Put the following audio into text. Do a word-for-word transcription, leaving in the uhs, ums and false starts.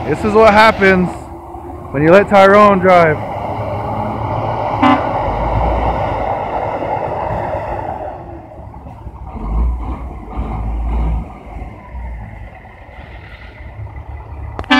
This is what happens when you let Tyrone drive.